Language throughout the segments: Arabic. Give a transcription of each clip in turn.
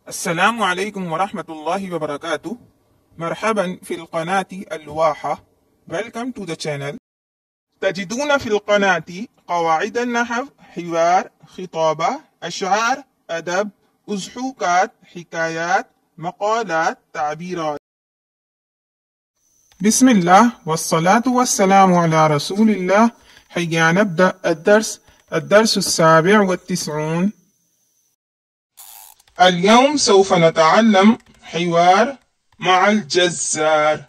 السلام عليكم ورحمة الله وبركاته. مرحبا في القناة الواحة. Welcome to the channel. تجدون في القناة قواعد النحو، حوار، خطابة، أشعار، أدب، أضحوكات، حكايات، مقالات، تعبيرات. بسم الله والصلاة والسلام على رسول الله. هيا نبدأ الدرس 97. اليوم سوف نتعلم حوار مع الجزار.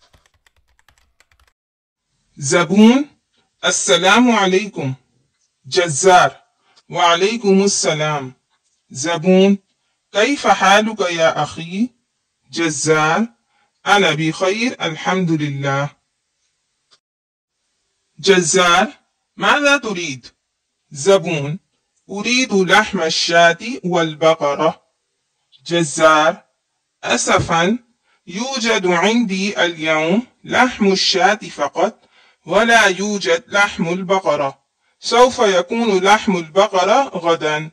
زبون: السلام عليكم. جزار: وعليكم السلام. زبون: كيف حالك يا أخي؟ جزار: أنا بخير الحمد لله. جزار: ماذا تريد؟ زبون: أريد لحم الشاة والبقرة. جزار: أسفا، يوجد عندي اليوم لحم الشاة فقط ولا يوجد لحم البقرة، سوف يكون لحم البقرة غدا.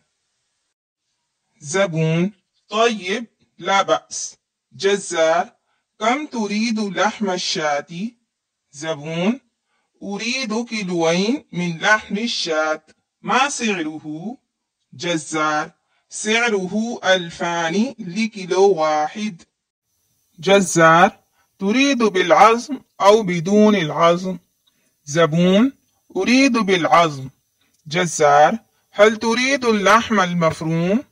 زبون: طيب، لا بأس. جزار: كم تريد لحم الشاة؟ زبون: أريد كيلوين من لحم الشاة. ما سعره؟ جزار: سعره 2000 لكيلو واحد. جزار: تريد بالعظم أو بدون العظم؟ زبون: أريد بالعظم. جزار: هل تريد اللحم المفروم؟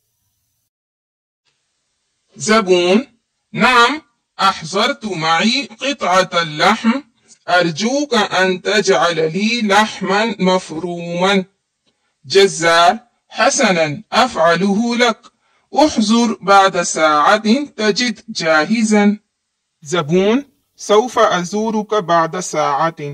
زبون: نعم، أحضرت معي قطعة اللحم، أرجوك أن تجعل لي لحما مفروما. جزار: حسنا، أفعله لك، احضر بعد ساعة تجد جاهزا. زبون: سوف أزورك بعد ساعة.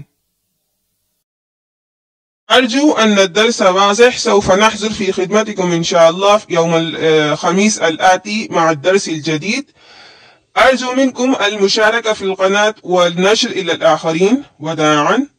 أرجو أن الدرس واضح. سوف نحضر في خدمتكم إن شاء الله في يوم الخميس الآتي مع الدرس الجديد. أرجو منكم المشاركة في القناة والنشر إلى الآخرين. وداعا.